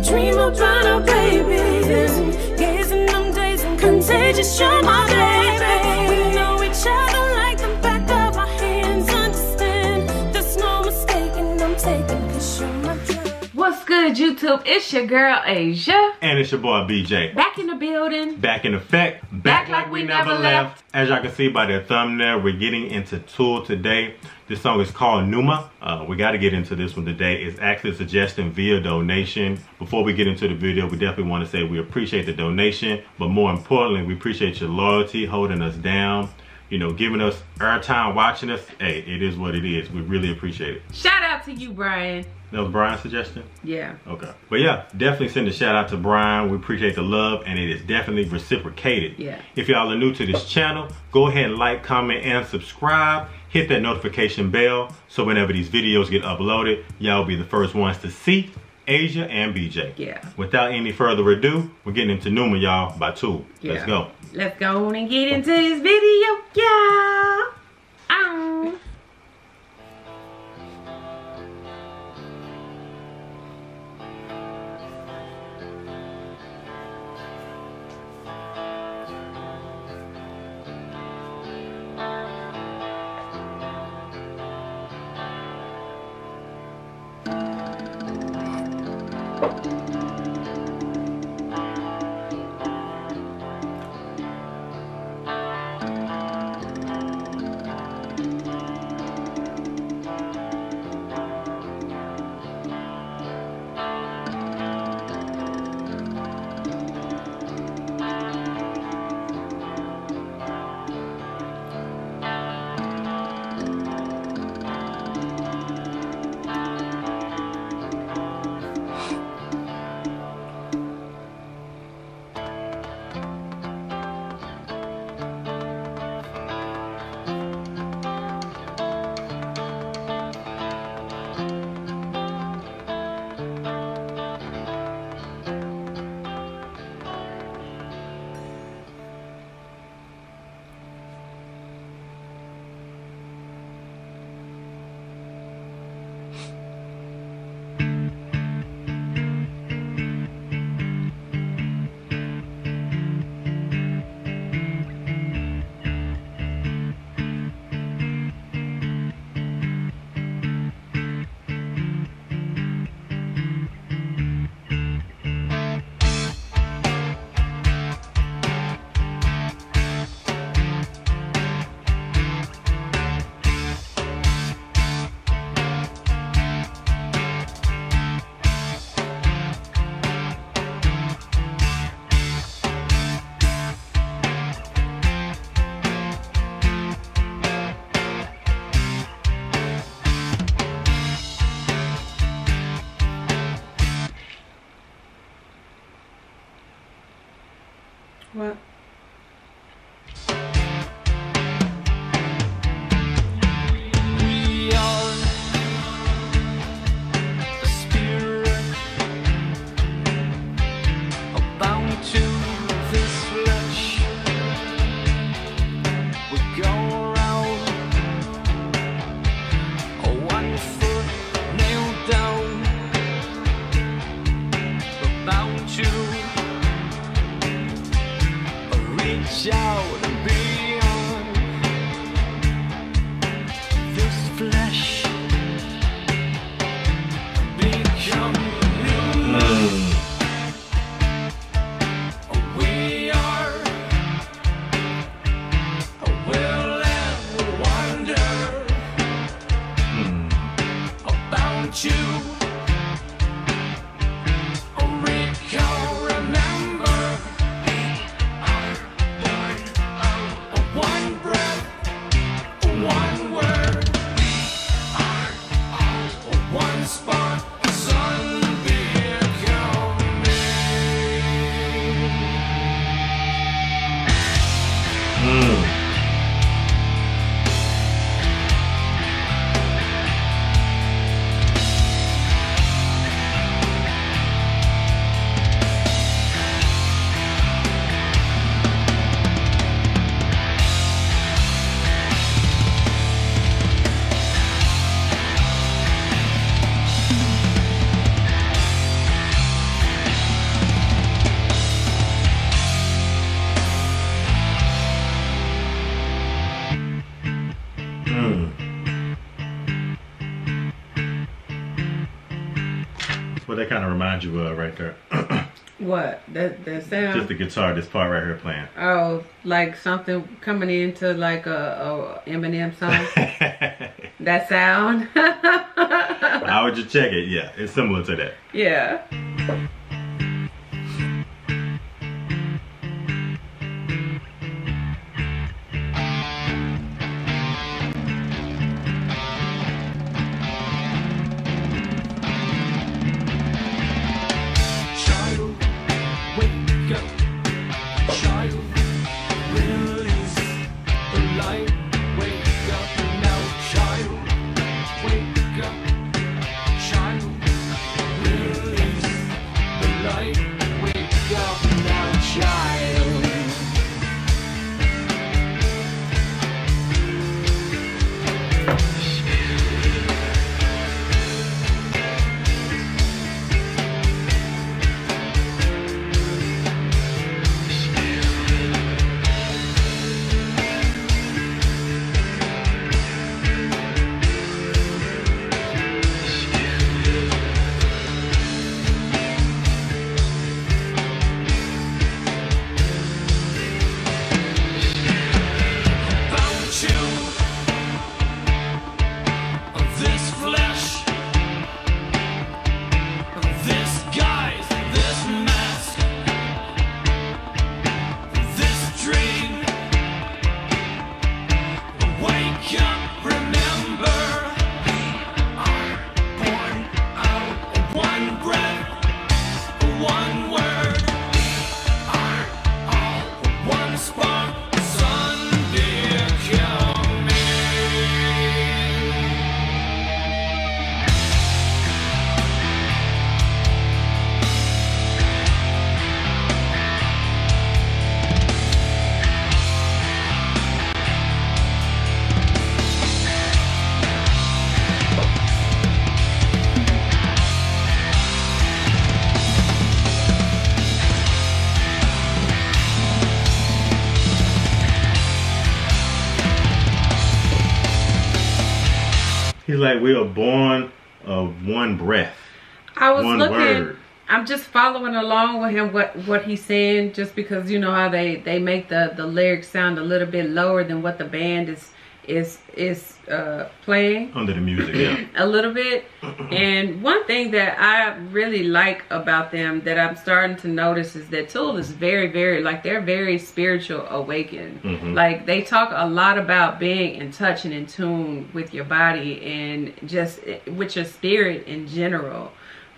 dream about our babies. Gazing them days and contagious, you're my baby. We know each other like the back of our hands. Understand, there's no mistaking, I'm taking, 'cause you're my dream. What's good, YouTube? It's your girl Asia. And it's your boy BJ. Back in the building. Back in effect. Back like we never left. As y'all can see by the thumbnail, we're getting into Tool today. This song is called Numa. We got to get into this one today. It's actually a suggestion via donation. Before we get into the video, we definitely want to say we appreciate the donation. But more importantly, we appreciate your loyalty, holding us down. You know, giving us airtime, watching us. Hey, it is what it is. We really appreciate it. Shout out to you, Brian. That was Brian's suggestion? Yeah. Okay. But yeah, definitely send a shout out to Brian. We appreciate the love, and it is definitely reciprocated. Yeah. If y'all are new to this channel, go ahead and like, comment, and subscribe. Hit that notification bell so whenever these videos get uploaded, y'all will be the first ones to see Asia and BJ. Yeah. Without any further ado, we're getting into Numa, y'all, by Tool. Yeah. Let's go. Let's go on and get into this video, y'all. What? We are a spirit bound to this flesh. We go around 1 foot nailed down, bound to What that kind of reminds you of right there? What? The sound? Just the guitar, this part right here playing. Oh, like something coming into like a Eminem song? That sound? How would you check it? Yeah, it's similar to that. Yeah. He's like, we are born of one breath. I was one looking. Word. I'm just following along with him. What he's saying, just because you know how they make the lyrics sound a little bit lower than what the band is playing Under the music, yeah. a little bit. And one thing that I really like about them that I'm starting to notice is that Tool is very, like, they're very spiritual awakened. Like, they talk a lot about being in touch and in tune with your body and just with your spirit in general.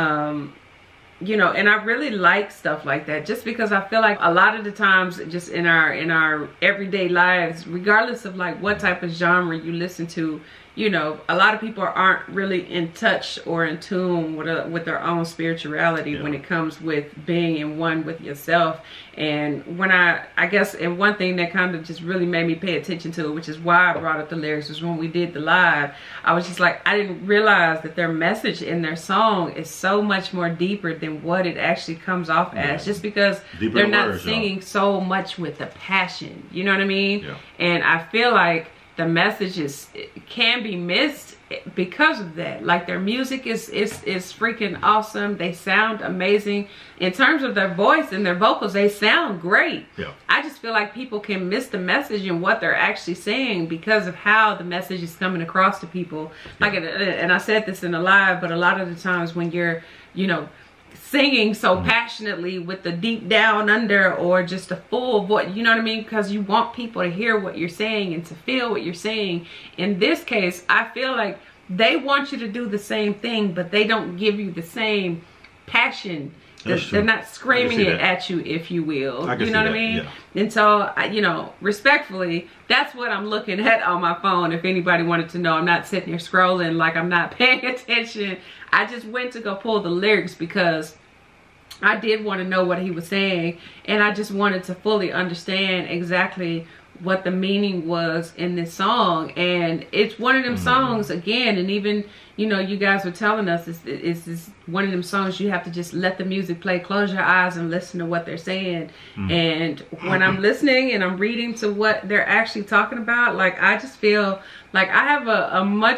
You know, and I really like stuff like that, just because I feel like a lot of the times just in our everyday lives, regardless of like what type of genre you listen to, you know, a lot of people aren't really in touch or in tune with their own spirituality when it comes with being in one with yourself. And when I guess, and one thing that kind of just really made me pay attention to it, which is why I brought up the lyrics, was when we did the live, I was just like, I didn't realize that their message in their song is so much more deeper than what it actually comes off as, just because they're not singing so much with the passion, you know what I mean? And I feel like the messages can be missed because of that. Like, their music is freaking awesome. They sound amazing. In terms of their voice and their vocals, they sound great. I just feel like people can miss the message and what they're actually saying because of how the message is coming across to people. Like, and I said this in the live, but a lot of the times when you're, you know, singing so passionately with the deep down under or just a full voice, you know what I mean? Because you want people to hear what you're saying and to feel what you're saying. In this case, I feel like they want you to do the same thing, but they don't give you the same passion. They're not screaming it at you, if you will. You know what I mean? And so, you know, respectfully, that's what I'm looking at on my phone. If anybody wanted to know, I'm not sitting here scrolling like I'm not paying attention. I just went to go pull the lyrics because I did want to know what he was saying, and I just wanted to fully understand exactly what the meaning was in this song. And it's one of them songs, again, and even, you know, you guys were telling us it's one of them songs you have to just let the music play, close your eyes and listen to what they're saying. And when I'm listening and I'm reading to what they're actually talking about, like, I just feel like I have a much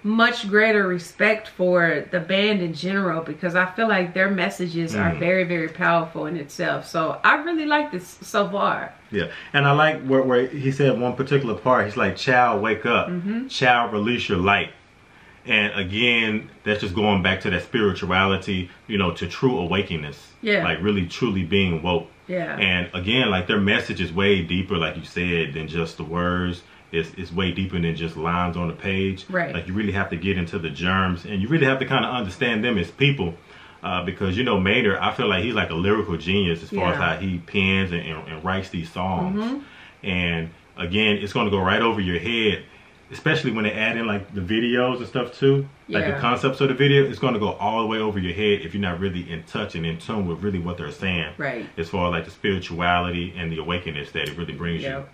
much greater respect for the band in general, because I feel like their messages are very, very powerful in itself. So I really like this so far. Yeah, and I like where he said one particular part, he's like, child, wake up. Child, release your light. And again, that's just going back to that spirituality, you know, to true awakeness. Yeah. Like really, truly being woke. Yeah. And again, like their message is way deeper, like you said, than just the words. It's way deeper than just lines on the page. Right. Like you really have to get into the germs, and you really have to kind of understand them as people. Because, you know, Maynard, I feel like he's like a lyrical genius as far as how he pens and writes these songs. And again, it's going to go right over your head, especially when they add in like the videos and stuff too. Like the concepts of the video, it's going to go all the way over your head if you're not really in touch and in tune with really what they're saying. Right. As far as like the spirituality and the awakeness that it really brings you.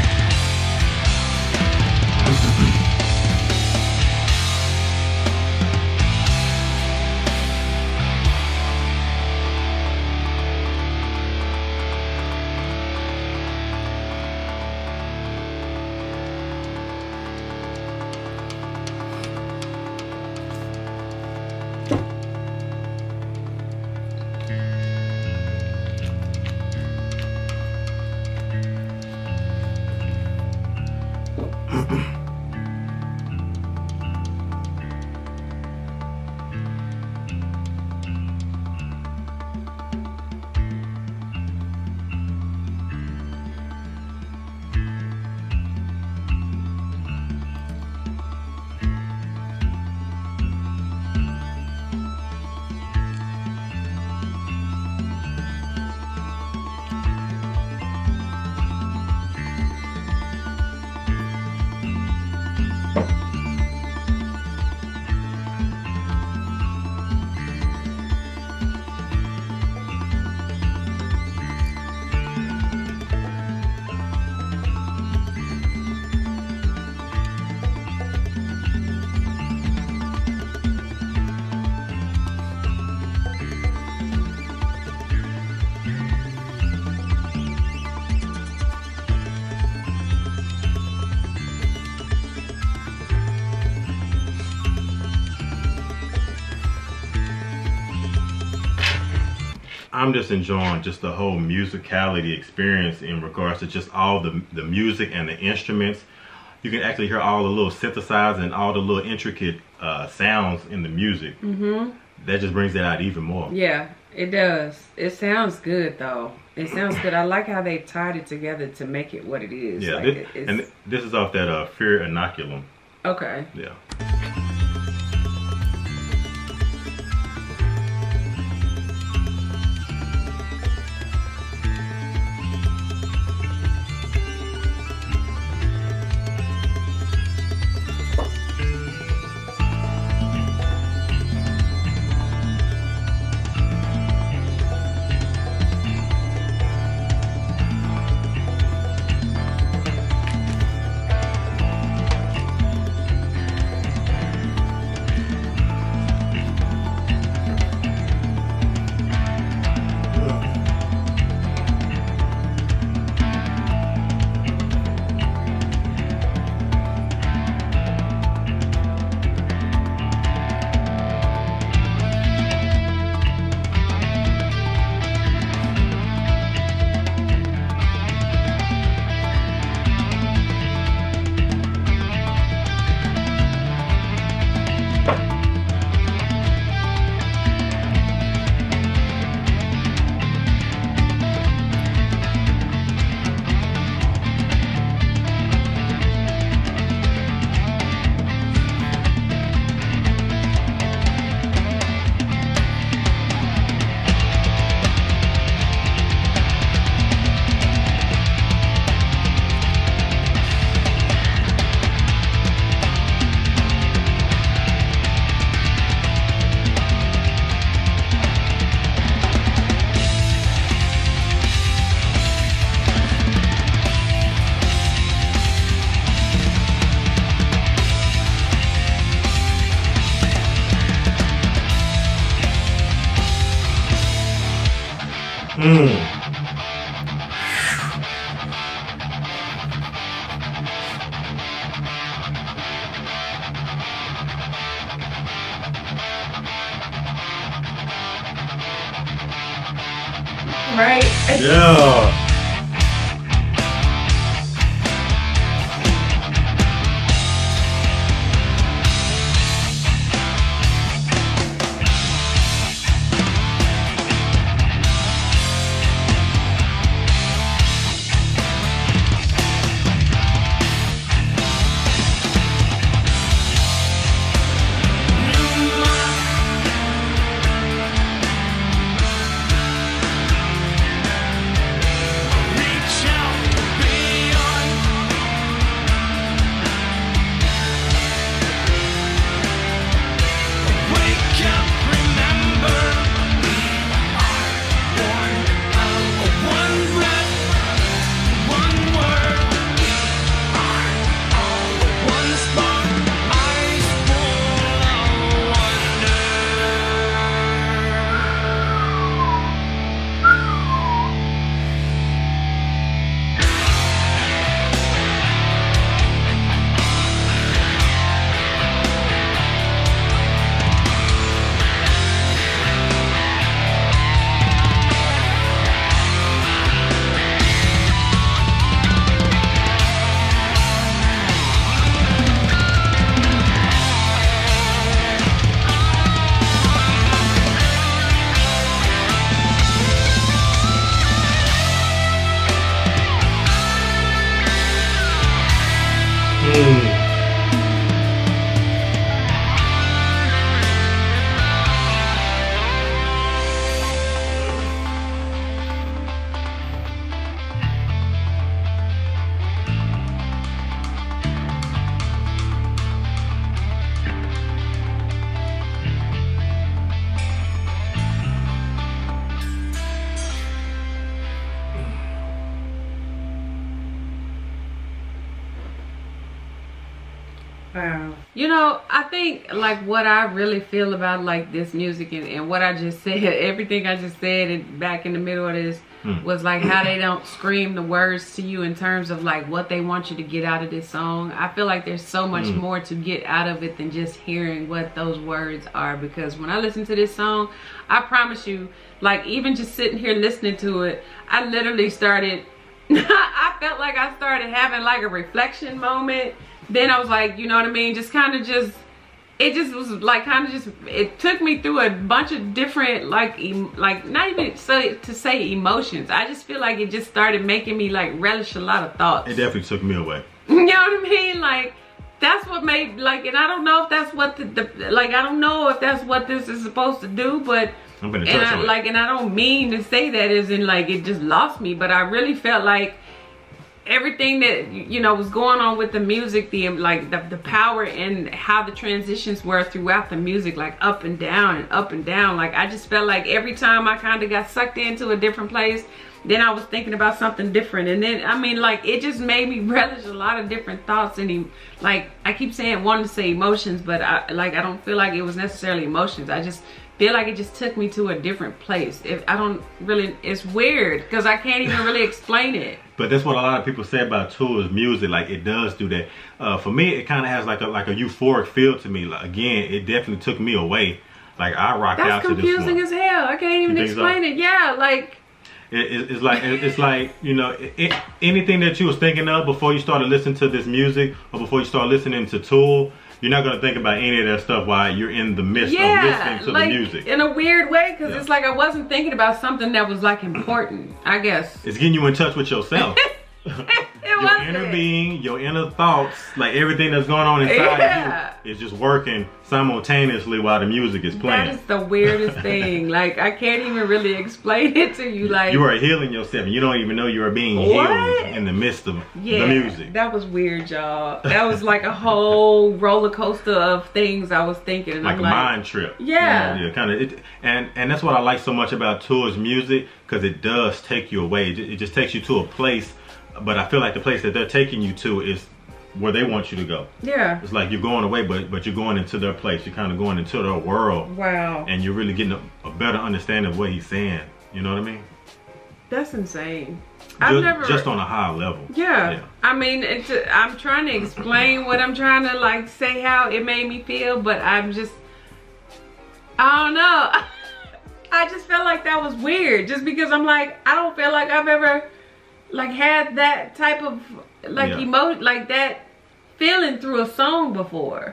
I'm just enjoying just the whole musicality experience in regards to just all the music and the instruments. You can actually hear all the little synthesizers and all the little intricate sounds in the music. That just brings it out even more. Yeah, it does. It sounds good though. It sounds good. I like how they tied it together to make it what it is. Yeah, like and this is off that Fear Inoculum. Okay. Yeah. right? Yeah. Wow. You know, I think like what I really feel about like this music and what I just said, everything I just said and back in the middle of this was like how they don't scream the words to you in terms of like what they want you to get out of this song. I feel like there's so much more to get out of it than just hearing what those words are, because when I listen to this song, I promise you, like even just sitting here listening to it, I literally started I felt like I started having like a reflection moment. Then I was like, you know what I mean? Just kind of just, it just was like kind of just, it took me through a bunch of different like not even to say emotions. I just feel like it just started making me like relish a lot of thoughts. It definitely took me away. You know what I mean? Like that's what made like, and I don't know if that's what like I don't know if that's what this is supposed to do, but I'm gonna touch on it. And I don't mean to say that as in like it just lost me, but I really felt like everything that, you know, was going on with the music, the power and how the transitions were throughout the music, like up and down and up and down. Like I just felt like every time I kind of got sucked into a different place, then I was thinking about something different. And then, I mean, like it just made me relish a lot of different thoughts. And like I keep saying, wanting to say emotions, but I don't feel like it was necessarily emotions. I just feel like it just took me to a different place. It's weird because I can't even really explain it. But that's what a lot of people say about Tool's music. Like it does do that. For me, it kind of has like a euphoric feel to me. Like, again, it definitely took me away. Like I rocked out to this one. That's confusing as hell. I can't even explain it. Yeah, like it's like you know, anything that you was thinking of before you started listening to this music or before you started listening to Tool, you're not gonna think about any of that stuff while you're in the midst of listening to the music. In a weird way, because it's like I wasn't thinking about something that was like important, I guess. It's getting you in touch with yourself. Your inner being, your inner thoughts, like everything that's going on inside of you is just working simultaneously while the music is playing. That is the weirdest thing. Like I can't even really explain it to you. Like you are healing yourself and you don't even know you are being healed in the midst of the music. That was weird, y'all. That was like a whole roller coaster of things I was thinking. And like a mind trip. Yeah. You know, kind of. And that's what I like so much about Tool's music, because it does take you away. It just takes you to a place. But I feel like the place that they're taking you to is where they want you to go. Yeah. It's like you're going away, but you're going into their place. You're kind of going into their world. Wow. And you're really getting a better understanding of what he's saying. You know what I mean? That's insane. Just on a high level. Yeah. I mean, I'm trying to explain what I'm trying to like say how it made me feel, but I'm just, I don't know. I just felt like that was weird, just because I'm like, I don't feel like I've ever like had that type of like emotion, like that feeling through a song before.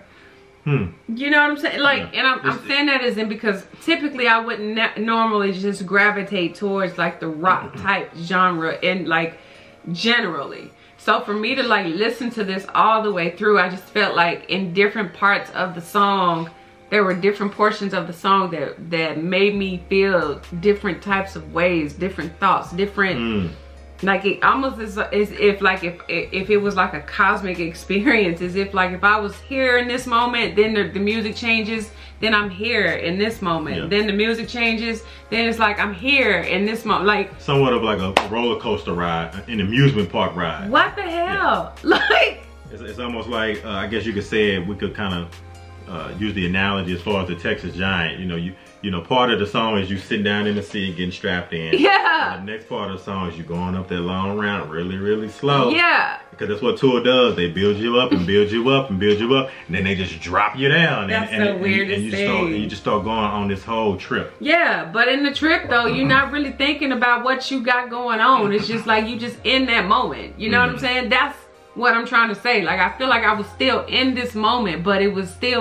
You know what I'm saying? Like, and I'm saying that isn't because typically I wouldn't normally just gravitate towards like the rock type genre and like generally. So for me to like listen to this all the way through, I just felt like in different parts of the song, there were different portions of the song that made me feel different types of ways, different thoughts, different like it almost is if like if it was like a cosmic experience, as if like if I was here in this moment, then the music changes, then I'm here in this moment, then the music changes, then it's like I'm here in this moment, like somewhat of like a roller coaster ride, an amusement park ride. What the hell? Like it's almost like I guess you could say we could kind of use the analogy as far as the Texas Giant. You know, part of the song is you sitting down in the seat getting strapped in. Yeah. And the next part of the song is you going up that long round really, really slow. Yeah. Because that's what Tool does. They build you up and build you up and build you up, and then they just drop you down. That's the weirdest thing. You just start going on this whole trip. Yeah, but in the trip though, you're not really thinking about what you got going on. It's just like you just in that moment. You know what I'm saying? That's what I'm trying to say. Like I feel like I was still in this moment, but it was still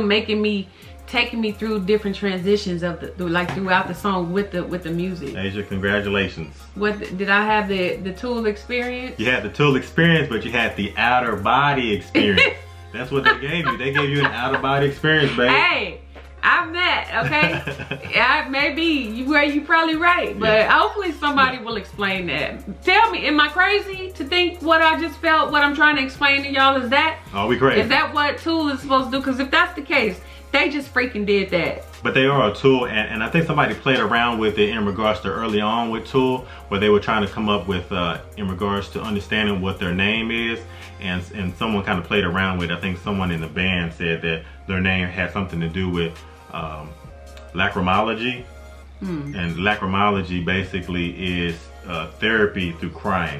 taking me through different transitions of like throughout the song with the music. Asia, congratulations. What did I have the Tool experience? You had the Tool experience, but you had the outer body experience. That's what they gave you. They gave you an outer body experience, baby. Hey, I'm that, okay? Yeah, maybe you probably right, but hopefully somebody will explain that. Tell me, am I crazy to think what I just felt, what I'm trying to explain to y'all is that? Oh, we crazy. Is that what Tool is supposed to do? Because if that's the case, they just freaking did that. But they are a Tool, and I think somebody played around with it in regards to early on with Tool, where they were trying to come up with, in regards to understanding what their name is, and someone kind of played around with it. I think someone in the band said that their name had something to do with lacrimology, and lacrimology basically is therapy through crying.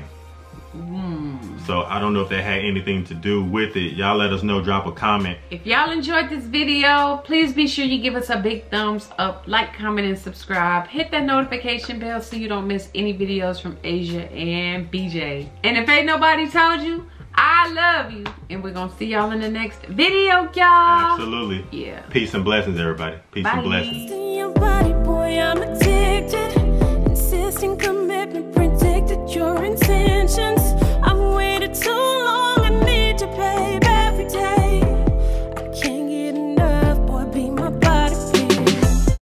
So I don't know if that had anything to do with it. Y'all let us know, drop a comment. If y'all enjoyed this video, please be sure you give us a big thumbs up, like, comment, and subscribe. Hit that notification bell so you don't miss any videos from Asia and BJ. And if ain't nobody told you, I love you. And we're gonna see y'all in the next video, y'all. Absolutely. Yeah. Peace and blessings, everybody. Peace and blessings. See your body, boy, I'm